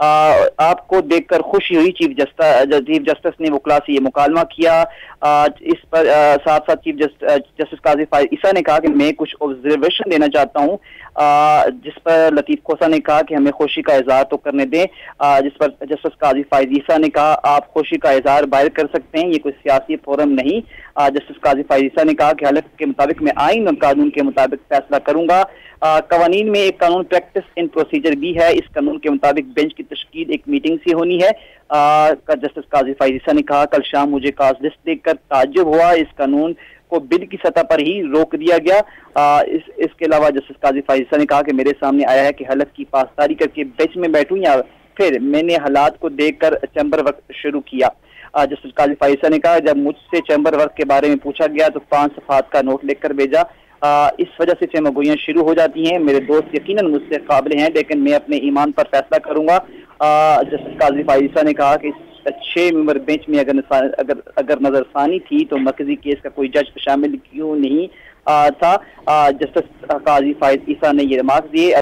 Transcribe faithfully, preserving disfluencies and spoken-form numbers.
آپ کو دیکھ کر خوشی ہوئی۔ چیف جسٹس چیف جسٹس نے وکلاء سے یہ مکالمہ کیا۔ اس پر ساتھ ساتھ چیف جسٹس قاضی فائز عیسیٰ نے کہا کہ میں کچھ آبزرویشن دینا چاہتا ہوں، جس پر لطیف کھوسہ نے کہا کہ ہمیں خوشی کا اظہار تو کرنے دیں، جس پر جسٹس قاضی فائز عیسیٰ نے کہا آپ خوشی کا اظہار باہر کر سکتے ہیں، یہ کوئی سیاسی فورم نہیں۔ جسٹس قاضی فائز عیسیٰ نے کہا کہ حلف کے مطابق میں آئین اور قانون کے مطابق فیصلہ کروں گا۔ قوانین میں ایک قانون پریکٹس ان پروسیجر بھی ہے، اس قانون کے مطابق بینچ کی تشکیل ایک میٹنگ سے ہونی ہے۔ جسٹس قاضی فائز عیسیٰ نے کہا کل شام مجھے کاز لسٹ دیکھ کر تعجب ہوا، اس قانون کو بل کی سطح پر ہی روک دیا گیا۔ اس اس کے علاوہ جسٹس قاضی فائز عیسیٰ نے کہا کہ میرے سامنے آیا ہے کہ حلف کی پاسداری کر کے بینچ میں بیٹھوں یا پھر میں نے حالات کو دیکھ کر چیمبر ورک شروع کیا۔ جسٹس قاضی فائز عیسیٰ نے کہا جب مجھ سے چیمبر ورک کے بارے میں پوچھا گیا تو پانچ صفحات کا نوٹ لکھ کر بھیجا، اس وجہ سے چیمبر گوئیاں شروع ہو جاتی ہیں۔ میرے دوست یقیناً مجھ سے قابل ہیں لیکن میں اپنے ایمان پر فیصلہ کروں گا۔ جسٹس قاضی فائز عیسیٰ نے کہا کہ چھ ممبر بینچ میں اگر اگر اگر نظر ثانی تھی تو مرکزی کیس کا کوئی جج شامل کیوں نہیں تھا۔ جسٹس قاضی فائز عیسیٰ نے یہ ریمارکس دیے۔